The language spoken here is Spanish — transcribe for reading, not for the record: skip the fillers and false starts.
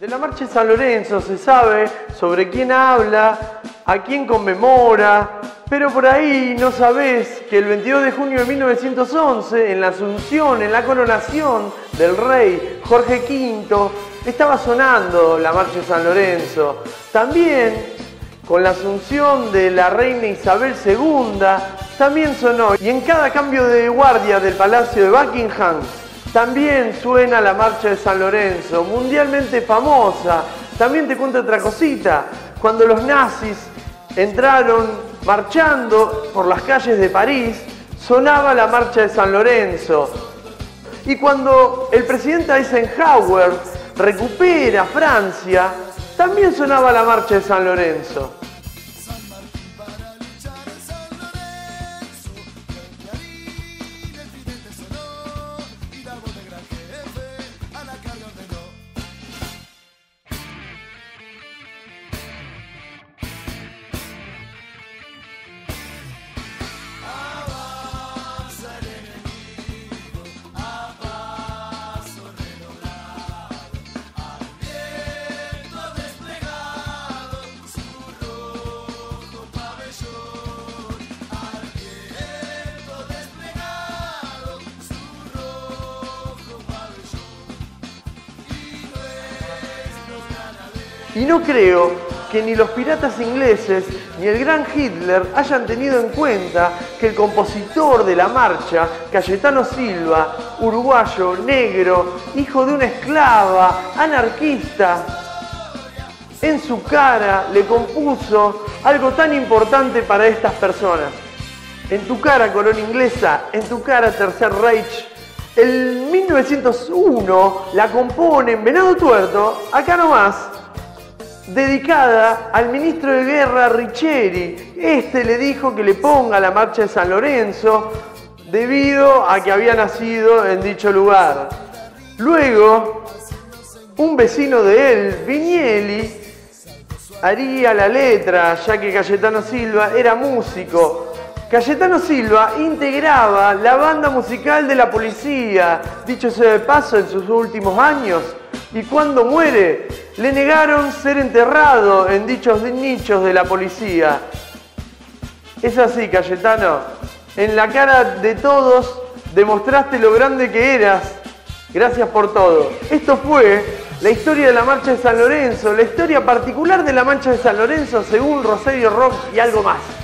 De la Marcha de San Lorenzo se sabe sobre quién habla, a quién conmemora, pero por ahí no sabés que el 22 de junio de 1911, en la Asunción, en la coronación del rey Jorge V, estaba sonando la Marcha de San Lorenzo. También con la asunción de la reina Isabel II, también sonó. Y en cada cambio de guardia del Palacio de Buckingham, también suena la Marcha de San Lorenzo, mundialmente famosa. También te cuento otra cosita. Cuando los nazis entraron marchando por las calles de París, sonaba la Marcha de San Lorenzo. Y cuando el presidente Eisenhower recupera Francia, también sonaba la Marcha de San Lorenzo. Y no creo que ni los piratas ingleses ni el gran Hitler hayan tenido en cuenta que el compositor de la marcha, Cayetano Silva, uruguayo, negro, hijo de una esclava, anarquista, en su cara le compuso algo tan importante para estas personas. En tu cara, corona inglesa, en tu cara, Tercer Reich. En 1901 la compone en Venado Tuerto, acá nomás, dedicada al ministro de Guerra Riccieri. Este le dijo que le ponga la Marcha de San Lorenzo debido a que había nacido en dicho lugar. Luego, un vecino de él, Vignelli, haría la letra, ya que Cayetano Silva era músico. Cayetano Silva integraba la banda musical de la policía, dicho sea de paso, en sus últimos años. Y cuando muere, le negaron ser enterrado en dichos nichos de la policía. Es así, Cayetano. En la cara de todos demostraste lo grande que eras. Gracias por todo. Esto fue la historia de la Marcha de San Lorenzo, la historia particular de la Marcha de San Lorenzo según Rosario Rock y algo más.